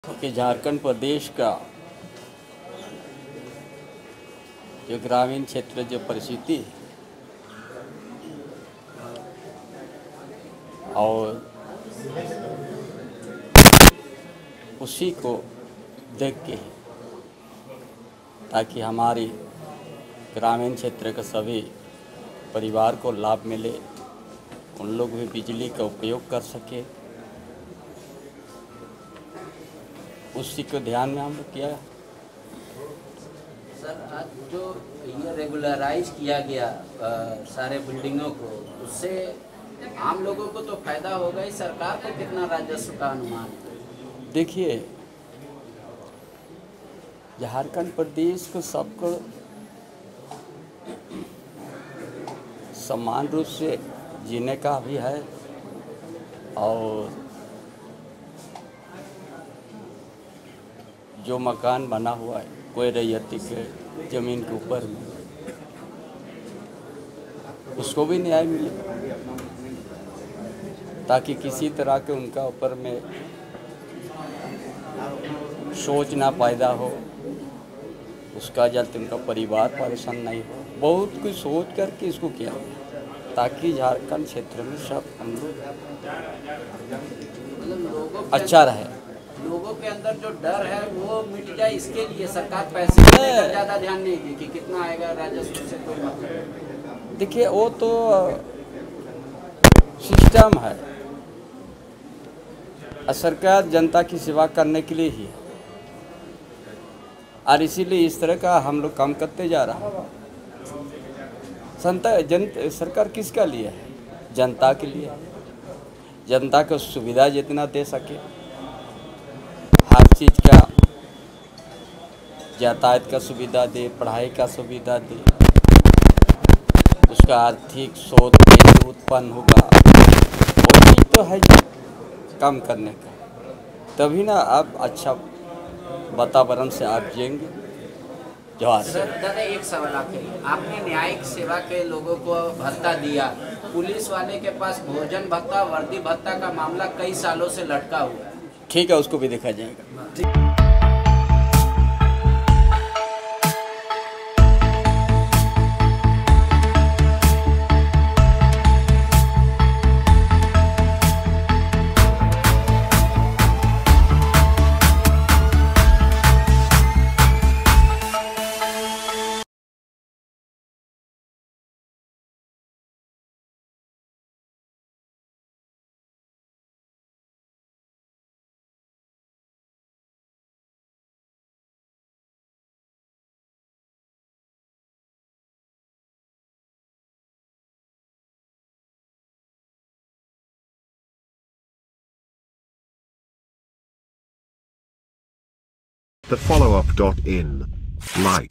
कि झारखंड प्रदेश का जो ग्रामीण क्षेत्र जो परिस्थिति है और उसी को देख के ताकि हमारी ग्रामीण क्षेत्र के सभी परिवार को लाभ मिले, उन लोग भी बिजली का उपयोग कर सके, उसी को ध्यान में हम लोग किया। सर, आज जो ये रेगुलराइज किया गया सारे बिल्डिंगों को, उससे आम लोगों को तो फायदा होगा ही, सरकार को कितना राजस्व का अनुमान है? देखिए, झारखंड प्रदेश को सबको समान रूप से जीने का भी है और जो मकान बना हुआ है कोई रैयती के ज़मीन के ऊपर में, उसको भी न्याय मिले ताकि किसी तरह के उनका ऊपर में सोच ना पैदा हो, उसका जल्द उनका परिवार परेशान नहीं हो। बहुत कुछ सोच करके इसको किया ताकि झारखंड क्षेत्र में सब हम लोग अच्छा रहे। लोगों के अंदर जो डर है वो मिट जाए, इसके लिए सरकार पैसे पर ज़्यादा ध्यान नहीं दी कि कितना आएगा राजस्व से कोई मतलब। देखिए, वो तो सिस्टम है, सरकार जनता की सेवा करने के लिए ही है और इसीलिए इस तरह का हम लोग काम करते जा रहा है। सरकार किसका लिए है? जनता के लिए। जनता को सुविधा जितना दे सके, हर चीज़ का यातायात का सुविधा दे, पढ़ाई का सुविधा दे, उसका आर्थिक स्रोत कैसे उत्पन्न होगा, वो चीज़ तो है काम करने का, तभी ना आप अच्छा वातावरण से आप जिएंगे। जवाहर सर, दादा एक सवाल आपने न्यायिक सेवा के लोगों को भत्ता दिया, पुलिस वाले के पास भोजन भत्ता, वर्दी भत्ता का मामला कई सालों से लटका हुआ है। ठीक है, उसको भी देखा जाएगा। The follow-up.in. Like.